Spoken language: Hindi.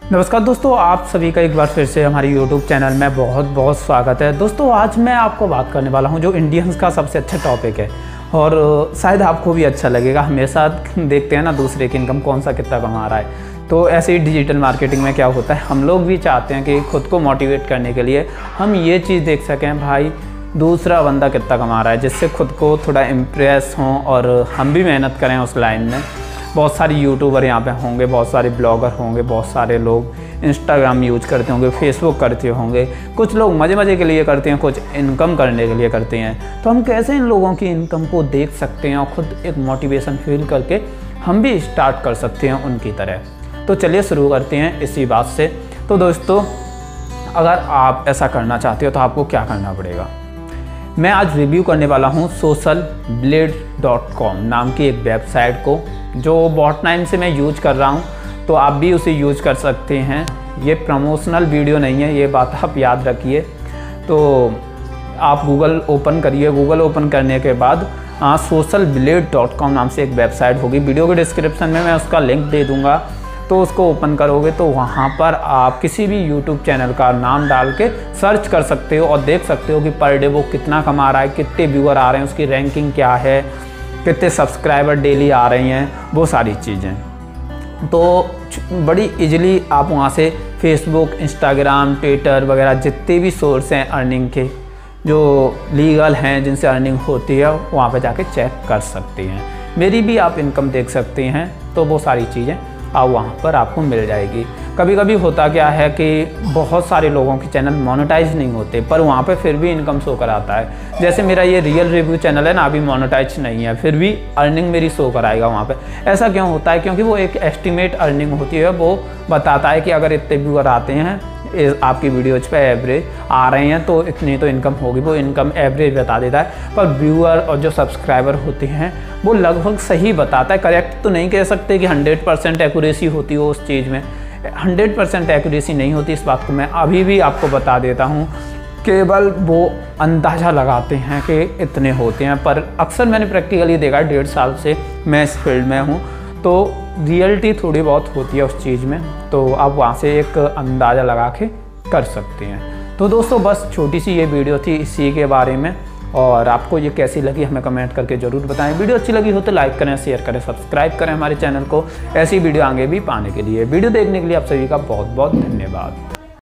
नमस्कार दोस्तों, आप सभी का एक बार फिर से हमारे YouTube चैनल में बहुत बहुत स्वागत है। दोस्तों आज मैं आपको बात करने वाला हूं जो इंडियंस का सबसे अच्छा टॉपिक है और शायद आपको भी अच्छा लगेगा। हमेशा देखते हैं ना दूसरे की इनकम कौन सा कितना कमा रहा है, तो ऐसे ही डिजिटल मार्केटिंग में क्या होता है, हम लोग भी चाहते हैं कि खुद को मोटिवेट करने के लिए हम ये चीज़ देख सकें भाई दूसरा बंदा कितना कमा रहा है, जिससे खुद को थोड़ा इम्प्रेस हों और हम भी मेहनत करें उस लाइन में। बहुत सारे यूट्यूबर यहाँ पे होंगे, बहुत सारे ब्लॉगर होंगे, बहुत सारे लोग इंस्टाग्राम यूज करते होंगे, फेसबुक करते होंगे, कुछ लोग मज़े के लिए करते हैं, कुछ इनकम करने के लिए करते हैं। तो हम कैसे इन लोगों की इनकम को देख सकते हैं और ख़ुद एक मोटिवेशन फील करके हम भी स्टार्ट कर सकते हैं उनकी तरह। तो चलिए शुरू करते हैं इसी बात से। तो दोस्तों अगर आप ऐसा करना चाहते हो तो आपको क्या करना पड़ेगा, मैं आज रिव्यू करने वाला हूँ socialblade.com नाम की एक वेबसाइट को, जो बहुत टाइम से मैं यूज कर रहा हूँ, तो आप भी उसे यूज कर सकते हैं। ये प्रमोशनल वीडियो नहीं है, ये बात आप याद रखिए। तो आप गूगल ओपन करिए, गूगल ओपन करने के बाद socialblade.com नाम से एक वेबसाइट होगी, वीडियो के डिस्क्रिप्शन में मैं उसका लिंक दे दूँगा। तो उसको ओपन करोगे तो वहाँ पर आप किसी भी यूट्यूब चैनल का नाम डाल के सर्च कर सकते हो और देख सकते हो कि पर डे वो कितना कमा रहा है, कितने व्यूअर आ रहे हैं, उसकी रैंकिंग क्या है, कितने सब्सक्राइबर डेली आ रहे हैं, वो सारी चीज़ें। तो बड़ी इजीली आप वहाँ से फेसबुक, इंस्टाग्राम, ट्विटर वगैरह जितने भी सोर्स हैं अर्निंग के, जो लीगल हैं, जिनसे अर्निंग होती है, वहाँ पर जाके चेक कर सकते हैं। मेरी भी आप इनकम देख सकते हैं। तो वो सारी चीज़ें आप वहाँ पर आपको मिल जाएगी। कभी कभी होता क्या है कि बहुत सारे लोगों के चैनल मोनेटाइज नहीं होते, पर वहाँ पे फिर भी इनकम शो कराता है। जैसे मेरा ये रियल रिव्यू चैनल है ना, अभी मोनेटाइज नहीं है, फिर भी अर्निंग मेरी शो कराएगा वहाँ पे। ऐसा क्यों होता है? क्योंकि वो एक एस्टिमेट अर्निंग होती है, वो बताता है कि अगर इतने व्यूअर आते हैं आपकी वीडियोज पे एवरेज आ रहे हैं तो इतनी तो इनकम होगी, वो इनकम एवरेज बता देता है। पर व्यूअर और जो सब्सक्राइबर होते हैं वो लगभग सही बताता है। करेक्ट तो नहीं कह सकते कि 100% एक्यूरेसी होती हो उस चीज़ में, 100% एक्यूरेसी नहीं होती, इस बात को मैं अभी भी आपको बता देता हूँ। केवल वो अंदाज़ा लगाते हैं कि इतने होते हैं, पर अक्सर मैंने प्रैक्टिकली देखा, 1.5 साल से मैं इस फील्ड में हूँ, तो रियलिटी थोड़ी बहुत होती है उस चीज़ में। तो आप वहाँ से एक अंदाज़ा लगा के कर सकते हैं। तो दोस्तों बस छोटी सी ये वीडियो थी इसी के बारे में, और आपको ये कैसी लगी हमें कमेंट करके ज़रूर बताएं। वीडियो अच्छी लगी हो तो लाइक करें, शेयर करें, सब्सक्राइब करें हमारे चैनल को, ऐसी वीडियो आगे भी पाने के लिए। वीडियो देखने के लिए आप सभी का बहुत बहुत धन्यवाद।